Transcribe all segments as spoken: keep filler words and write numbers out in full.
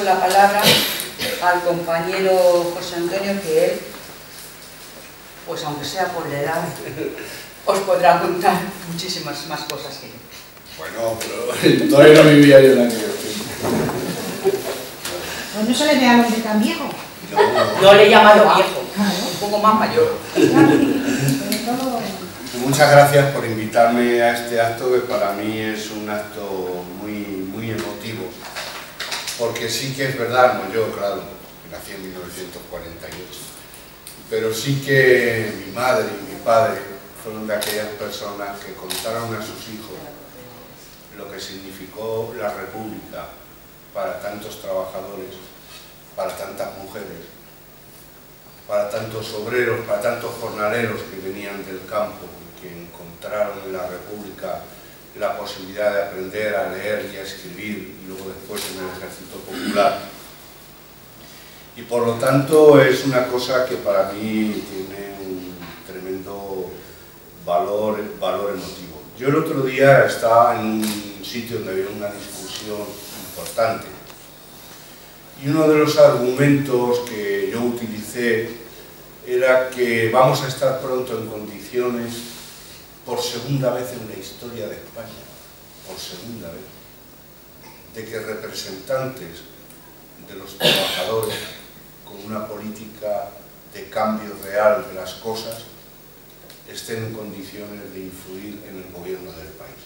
la palabra al compañero José Antonio, que él, pues aunque sea por la edad, os podrá contar muchísimas más cosas que yo. Bueno, pero todavía no vivía yo en aquellos tiempos. Pues no se le ve al hombre tan viejo. No, no. No le he llamado viejo, un poco más mayor. Muchas gracias por invitarme a este acto, que para mí es un acto muy, muy emotivo, porque sí que es verdad, no yo, claro, nací en mil novecientos cuarenta y ocho, pero sí que mi madre y mi padre fueron de aquellas personas que contaron a sus hijos lo que significó la República para tantos trabajadores, para tantas mujeres, para tantos obreros, para tantos jornaleros que venían del campo y que encontraron en la República la posibilidad de aprender a leer y a escribir, y luego después en el Ejército Popular. Y por lo tanto es una cosa que para mí tiene un tremendo valor, valor emotivo. Yo el otro día estaba en un sitio donde había una discusión importante, y uno de los argumentos que yo utilicé era que vamos a estar pronto en condiciones, por segunda vez en la historia de España, por segunda vez, de que representantes de los trabajadores con una política de cambio real de las cosas estén en condiciones de influir en el gobierno del país.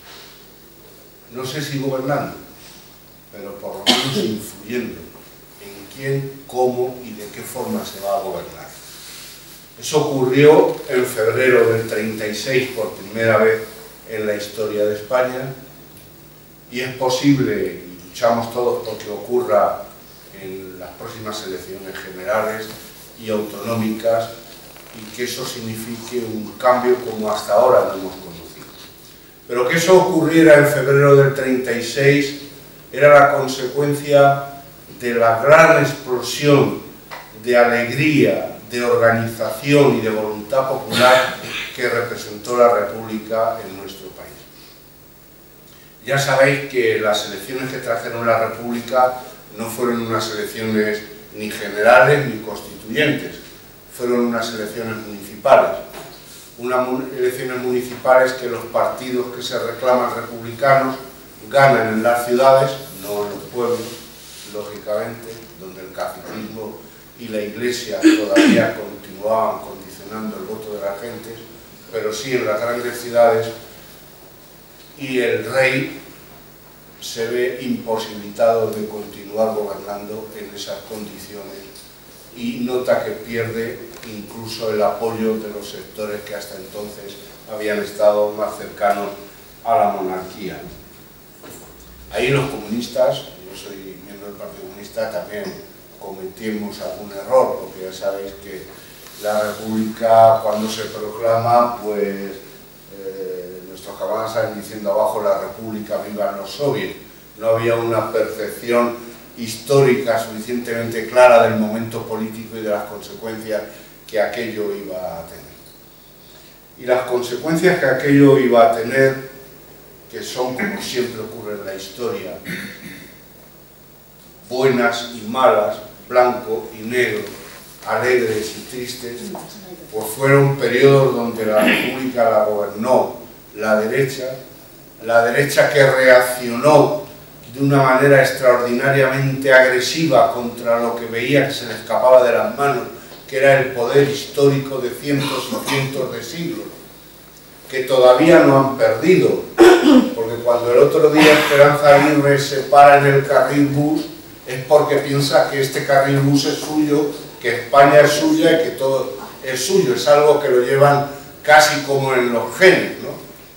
No sé si gobernando, pero por lo menos influyendo en quién, cómo y de qué forma se va a gobernar. Eso ocurrió en febrero del treinta y seis por primera vez en la historia de España, y es posible, y luchamos todos porque ocurra en las próximas elecciones generales y autonómicas, y que eso signifique un cambio como hasta ahora no hemos conocido. Pero que eso ocurriera en febrero del treinta y seis era la consecuencia de la gran explosión de alegría, de organización y de voluntad popular que representó la República en nuestro país. Ya sabéis que las elecciones que trajeron la República no fueron unas elecciones ni generales ni constituyentes, fueron unas elecciones municipales. Unas elecciones municipales que los partidos que se reclaman republicanos ganan en las ciudades, no en los pueblos, lógicamente, donde el caciquismo y la Iglesia todavía continuaban condicionando el voto de la gente, pero sí en las grandes ciudades, y el rey se ve imposibilitado de continuar gobernando en esas condiciones y nota que pierde incluso el apoyo de los sectores que hasta entonces habían estado más cercanos a la monarquía. Ahí los comunistas, yo soy miembro del Partido Comunista, también cometimos algún error, porque ya sabéis que la República, cuando se proclama, pues eh, nuestros camaradas salen diciendo abajo la República, vivan los soviets. No había una percepción histórica suficientemente clara del momento político y de las consecuencias que aquello iba a tener. Y las consecuencias que aquello iba a tener, que son, como siempre ocurre en la historia, buenas y malas, blanco y negro, alegres y tristes, pues fueron periodos donde la República la gobernó la derecha, la derecha que reaccionó de una manera extraordinariamente agresiva contra lo que veía que se le escapaba de las manos, que era el poder histórico de cientos y cientos de siglos, que todavía no han perdido, porque cuando el otro día Esperanza Aguirre se para en el carril bus, es porque piensa que este carril bus es suyo, que España es suya y que todo es suyo. Es algo que lo llevan casi como en los genes, ¿no?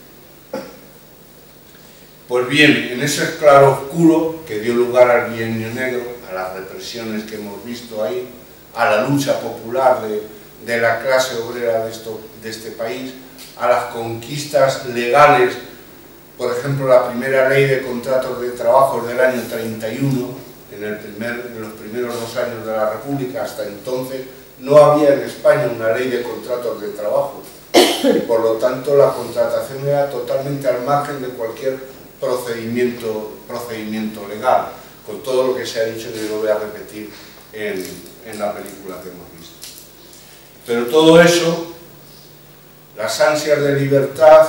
Pues bien, en ese claroscuro que dio lugar al Bienio Negro, a las represiones que hemos visto ahí, a la lucha popular de, de la clase obrera de, esto, de este país, a las conquistas legales, por ejemplo, la primera ley de contratos de trabajo del año treinta y uno, En, el primer, en los primeros dos años de la República. Hasta entonces no había en España una ley de contratos de trabajo y por lo tanto la contratación era totalmente al margen de cualquier procedimiento, procedimiento legal. con todo lo que se ha dicho y no voy a repetir en, en la película que hemos visto. Pero todo eso, las ansias de libertad,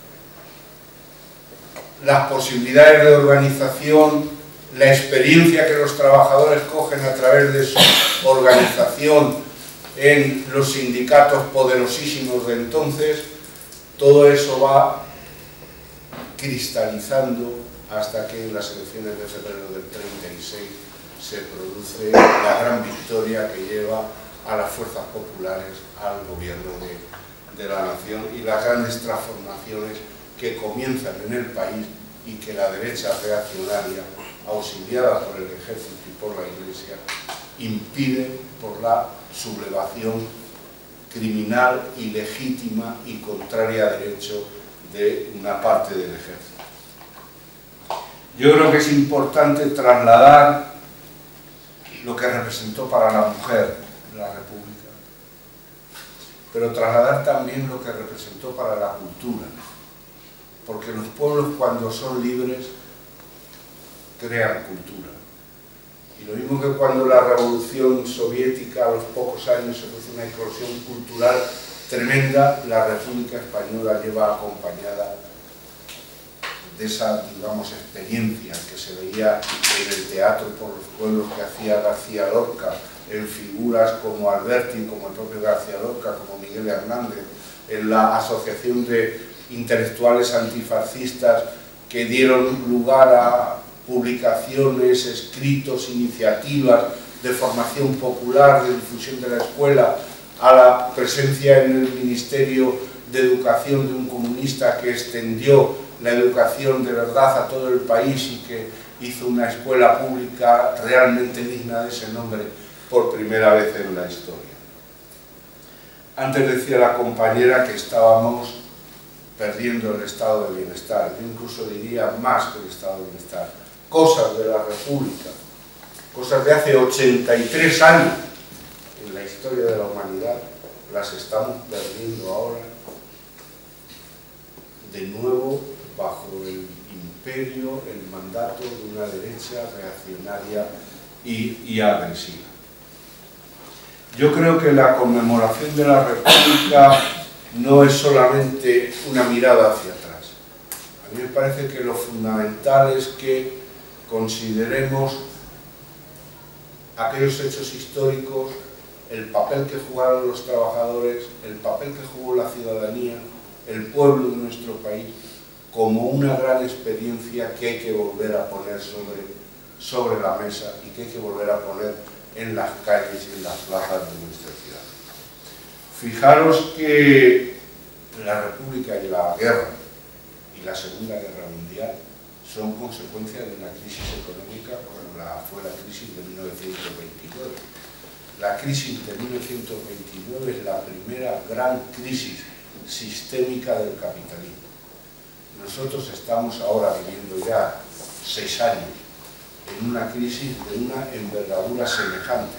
las posibilidades de organización, la experiencia que los trabajadores cogen a través de su organización en los sindicatos poderosísimos de entonces, todo eso va cristalizando hasta que en las elecciones de febrero del treinta y seis se produce la gran victoria que lleva a las fuerzas populares al gobierno de, de la nación y las grandes transformaciones que comienzan en el país y que la derecha reaccionaria, auxiliada por el ejército y por la Iglesia, impide por la sublevación criminal, ilegítima y contraria a derecho de una parte del ejército. Yo creo que es importante trasladar lo que representó para la mujer la República, pero trasladar también lo que representó para la cultura, porque los pueblos cuando son libres crean cultura. Y lo mismo que cuando la Revolución Soviética a los pocos años se produce una eclosión cultural tremenda, la República Española lleva acompañada de esa, digamos, experiencia que se veía en el teatro por los pueblos que hacía García Lorca, en figuras como Alberti, como el propio García Lorca, como Miguel Hernández, en la asociación de intelectuales antifascistas que dieron lugar a publicaciones, escritos, iniciativas de formación popular, de difusión de la escuela, a la presencia en el Ministerio de Educación de un comunista que extendió la educación de verdad a todo el país y que hizo una escuela pública realmente digna de ese nombre por primera vez en la historia. Antes decía la compañera que estábamos perdiendo el estado de bienestar, yo incluso diría más que el estado de bienestar, cosas de la República, cosas de hace ochenta y tres años en la historia de la humanidad, las estamos perdiendo ahora de nuevo bajo el imperio, el mandato de una derecha reaccionaria y, y agresiva. Yo creo que la conmemoración de la República no es solamente una mirada hacia atrás. A mí me parece que lo fundamental es que consideremos aquellos hechos históricos, el papel que jugaron los trabajadores, el papel que jugó la ciudadanía, el pueblo de nuestro país, como una gran experiencia que hay que volver a poner sobre, sobre la mesa y que hay que volver a poner en las calles y en las plazas de nuestra ciudad. Fijaros que la República y la guerra y la Segunda Guerra Mundial son consecuencias de una crisis económica como la, fue la crisis de mil novecientos veintinueve. La crisis de mil novecientos veintinueve es la primera gran crisis sistémica del capitalismo. Nosotros estamos ahora viviendo ya seis años en una crisis de una envergadura semejante,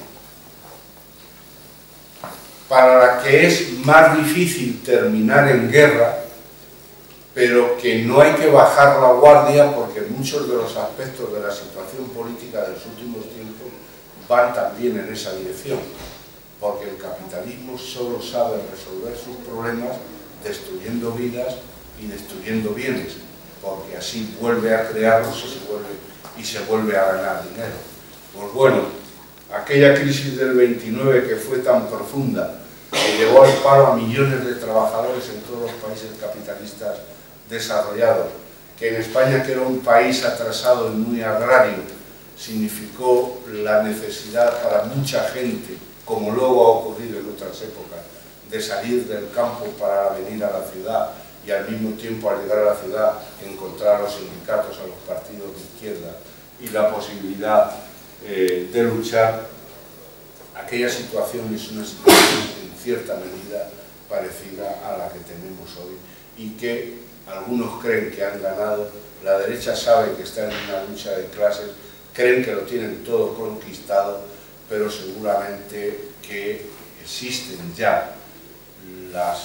para la que es más difícil terminar en guerra, pero que no hay que bajar la guardia porque muchos de los aspectos de la situación política de los últimos tiempos van también en esa dirección, porque el capitalismo solo sabe resolver sus problemas destruyendo vidas y destruyendo bienes, porque así vuelve a crearlos y se vuelve, y se vuelve a ganar dinero. Pues bueno, aquella crisis del veintinueve que fue tan profunda, que llevó al paro a millones de trabajadores en todos los países capitalistas desarrollados, que en España, que era un país atrasado y muy agrario, significó la necesidad para mucha gente, como luego ha ocurrido en otras épocas, de salir del campo para venir a la ciudad y al mismo tiempo al llegar a la ciudad encontrar a los sindicatos, a los partidos de izquierda y la posibilidad eh, de luchar. Aquella situación es una situación en cierta medida parecida a la que tenemos hoy y que algunos creen que han ganado, la derecha sabe que está en una lucha de clases, creen que lo tienen todo conquistado, pero seguramente que existen ya las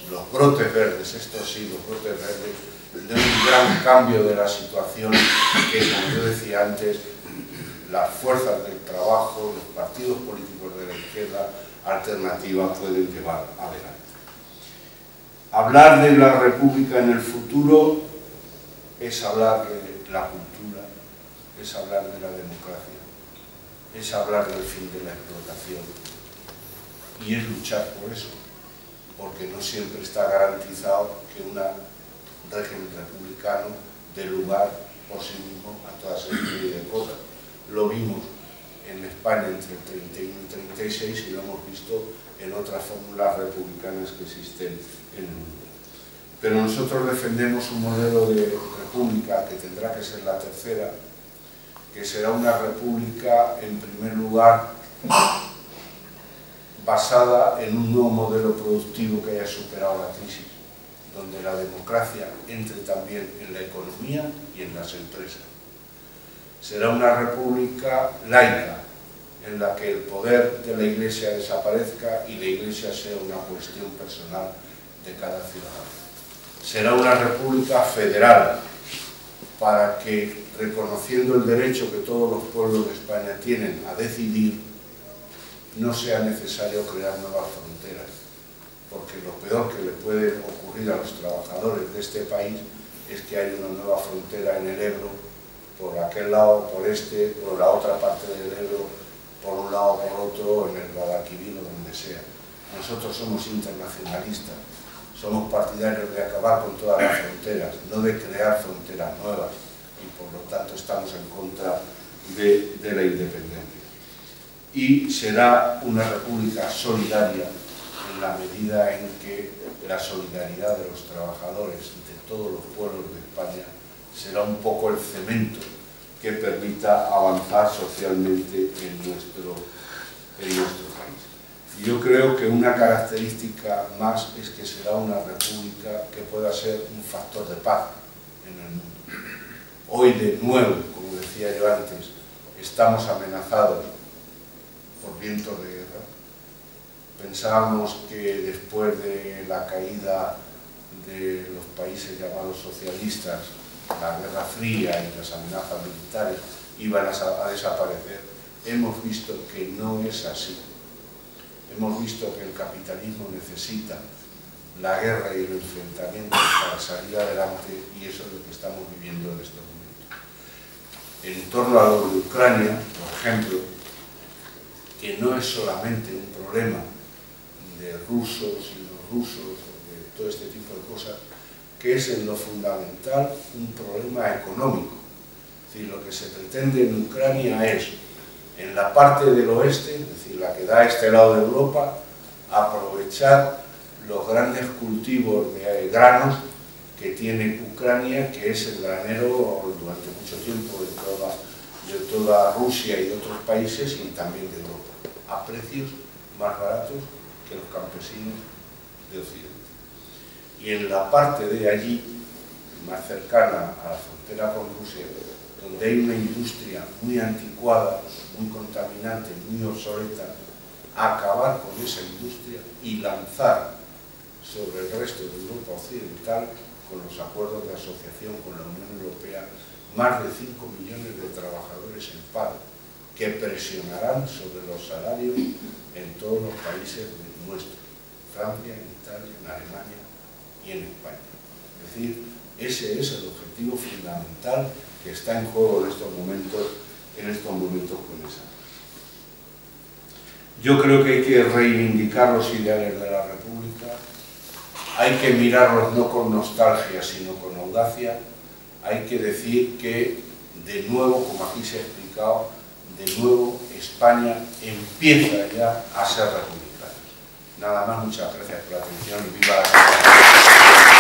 los brotes verdes, estos sí, los brotes verdes, de un gran cambio de la situación que, como yo decía antes, las fuerzas del trabajo, los partidos políticos de la izquierda alternativa pueden llevar adelante. Hablar de la República en el futuro es hablar de la cultura, es hablar de la democracia, es hablar del fin de la explotación y es luchar por eso, porque no siempre está garantizado que un régimen republicano dé lugar por sí mismo a toda esa serie de cosas. Lo vimos en España entre el treinta y uno y treinta y seis y lo hemos visto en otras fórmulas republicanas que existen en el mundo. Pero nosotros defendemos un modelo de república que tendrá que ser la tercera, que será una república, en primer lugar, basada en un nuevo modelo productivo que haya superado la crisis, donde la democracia entre también en la economía y en las empresas. Será una república laica, en la que el poder de la Iglesia desaparezca y la Iglesia sea una cuestión personal de cada ciudadano. Será una república federal, para que, reconociendo el derecho que todos los pueblos de España tienen a decidir, no sea necesario crear nuevas fronteras, porque lo peor que le puede ocurrir a los trabajadores de este país es que haya una nueva frontera en el Ebro, por aquel lado, por este, por la otra parte del Ebro, por un lado o por otro, en el Guadalquivir o donde sea. Nosotros somos internacionalistas, somos partidarios de acabar con todas las fronteras, no de crear fronteras nuevas, y por lo tanto estamos en contra de, de la independencia. Y será una república solidaria en la medida en que la solidaridad de los trabajadores de todos los pueblos de España será un poco el cemento que permita avanzar socialmente en nuestro, en nuestro país. Yo creo que una característica más es que será una república que pueda ser un factor de paz en el mundo. Hoy de nuevo, como decía yo antes, estamos amenazados por vientos de guerra. Pensábamos que después de la caída de los países llamados socialistas, la Guerra Fría y las amenazas militares iban a, a desaparecer. Hemos visto que no es así. Hemos visto que el capitalismo necesita la guerra y el enfrentamiento para salir adelante, y eso es lo que estamos viviendo en estos momentos. En torno a lo de Ucrania, por ejemplo, que no es solamente un problema de rusos y no rusos, o de todo este tipo de cosas, que es en lo fundamental un problema económico. Es decir, lo que se pretende en Ucrania es, en la parte del oeste, es decir, la que da a este lado de Europa, aprovechar los grandes cultivos de granos que tiene Ucrania, que es el granero durante mucho tiempo de toda, de toda Rusia y de otros países, y también de Europa, a precios más baratos que los campesinos de Occidente. Y en la parte de allí, más cercana a la frontera con Rusia, donde hay una industria muy anticuada, muy contaminante, muy obsoleta, acabar con esa industria y lanzar sobre el resto de Europa occidental, con los acuerdos de asociación con la Unión Europea, más de cinco millones de trabajadores en paro, que presionarán sobre los salarios en todos los países nuestros, Francia, en Italia, en Alemania y en España. Es decir, ese es el objetivo fundamental que está en juego en estos momentos, en estos momentos con esa. Yo creo que hay que reivindicar los ideales de la República, hay que mirarlos no con nostalgia, sino con audacia. Hay que decir que, de nuevo, como aquí se ha explicado, de nuevo España empieza ya a ser republicana. Nada más, muchas gracias por la atención y viva la República.